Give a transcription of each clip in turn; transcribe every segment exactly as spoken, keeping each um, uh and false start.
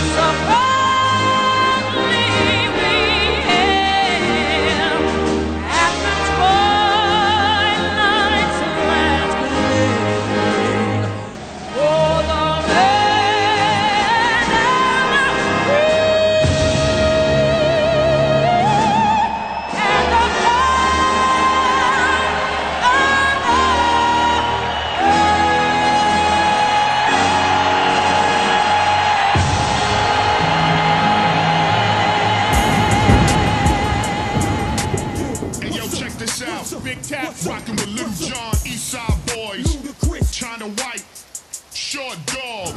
Big Tap rockin' with Little John, East Side Boys, China White, Short Dog.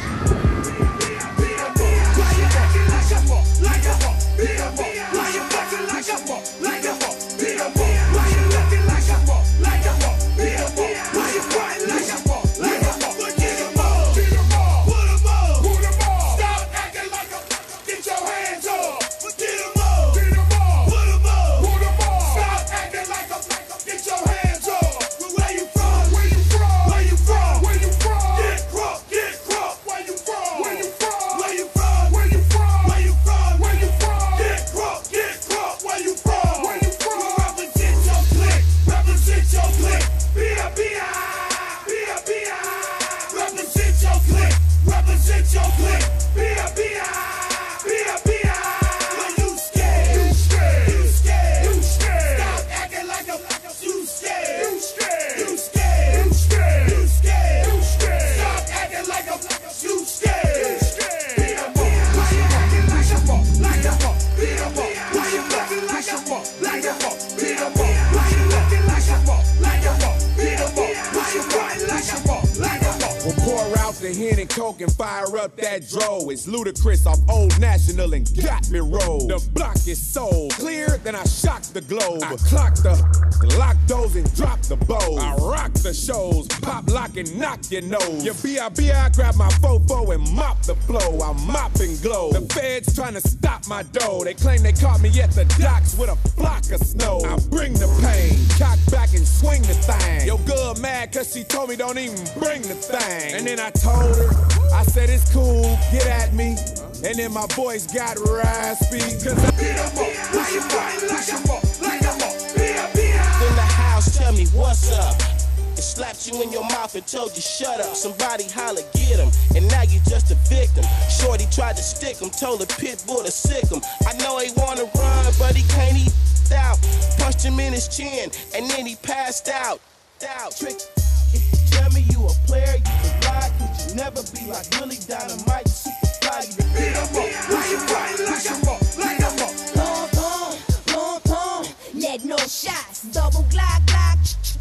The hen and coke and fire up that dro. It's ludicrous off Old National and got me rolled. The block is so clear, then I shock the globe. I clock the lock those and drop the bows. I rock the shows, pop, lock, and knock your nose. Your B I B I grab my fofo and mop the flow. I mop and glow. The feds trying to stop my dough. They claim they caught me at the docks with a flock of snow. I bring the pain, cock back and swing the thing. Yo, good mad cause she told me don't even bring the thing. And then I told her, I said it's cool, get at me. And then my voice got raspy. Cause I beat 'em up, like a fight, like a up, like a up, beat 'em, beat 'em. In the house, tell me what's up. It slapped you in your mouth and told you shut up. Somebody holler, get him, and now you just a victim. Shorty tried to stick him, told the pit bull to sick him. I know he wanna run, but he can't eat out. Punched him in his chin, and then he passed out. Out. Trick. Tell me you a player, you can fly, could you never be like Willie Dynamite, super fly, you beat 'em up, like a fight, like a up, like a up. Pom pom, pom pom, let no shots, double glock glock,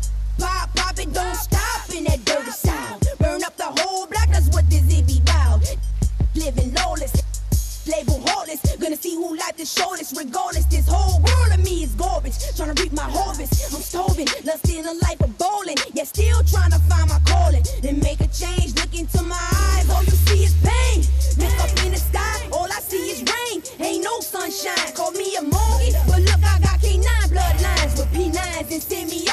pop pop it, don't stop in that dirty sound. Burn up the whole block, that's what this it be about. Living lawless, label heartless, gonna see who life the shortest. Regardless, this whole world of me is garbage. Trying to reap my harvest, I'm starving, lusting a life of bowling. Yeah, still trying to find my calling. Then make a change, look into my eyes, all you see is pain. Look up in the sky, all I see is rain. Ain't no sunshine, call me a monkey, but look, I got K nine bloodlines with P nines and send me